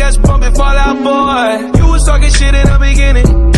let's bump it, fall out, boy. You was talking shit in the beginning.